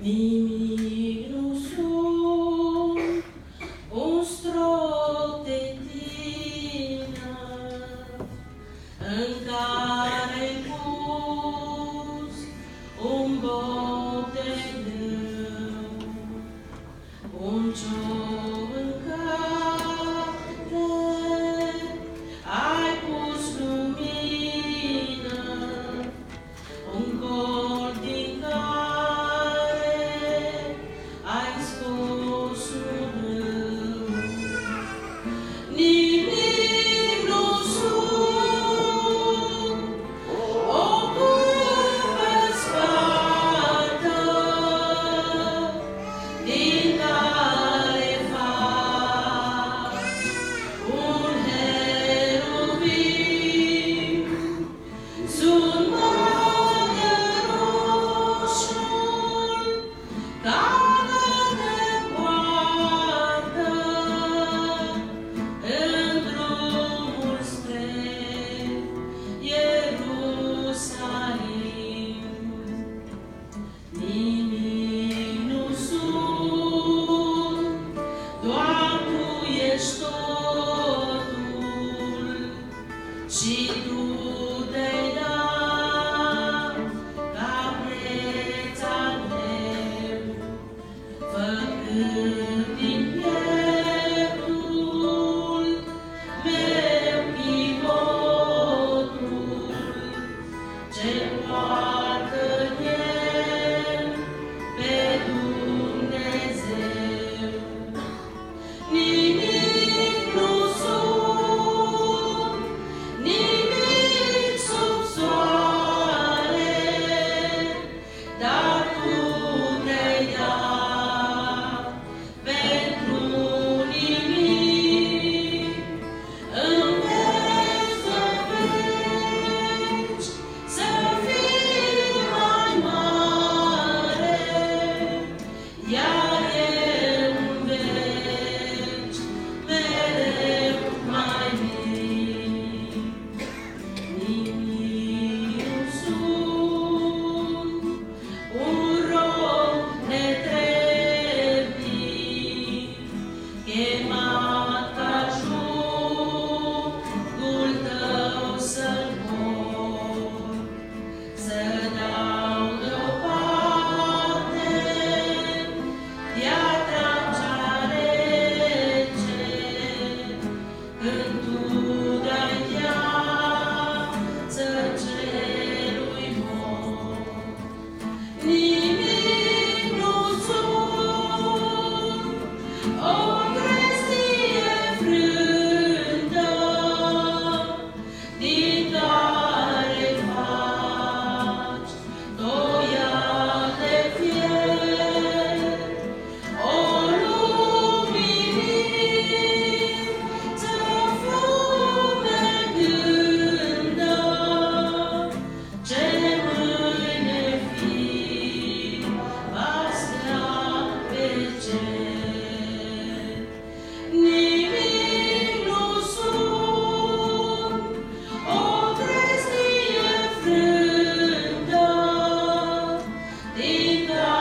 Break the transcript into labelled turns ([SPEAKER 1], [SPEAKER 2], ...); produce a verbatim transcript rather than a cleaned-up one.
[SPEAKER 1] Nimic nu sunt un strop de tine în care pus un boc de grâu, un ciou în care ai pus lumină, un cor din care ai scos un râu. Nimic nu sunt o curbă spartă din care faci un heruvim. Sunt măgărușul care te poartă în drumul spre Ierusalim. Nimic nu sunt, doar Tu ești totul și Tu te-ai dat ca preț al meu, făcând din pieptul meu chivotul ce poartă în el pe Dumnezeu. Nimic nu sunt, nimic sub soare, dar Tu te-ai dat pentru nimic. În veci de veci să fii mai mare, iar eu în veci mereu mai mic. Nimic nu sunt, un rob netrebnic, chemat ca jugul Tău să-l mor, să dau deoparte de-a tragea rece, când Tu dai viață celui mor. Nimic nu sunt, o trestie frântă din care faci toiag de fier, o luminiță fumegândă, ce mâine fi va stea pe cer. Nimic nu sunt, o trestie frântă din care